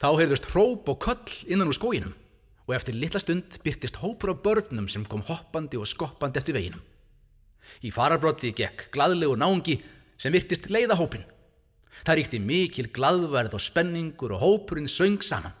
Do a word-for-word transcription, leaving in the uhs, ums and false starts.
Þá heyrðust hróp og köll innan úr skóginum og eftir litla stund birtist hópur af börnum sem kom hoppandi og skoppandi eftir veginum. Í fararbroddi gekk glaðlegur náungi sem virtist leiða hópinn. Það ríkti mikil glaðværð og spenningur og hópurinn söng saman.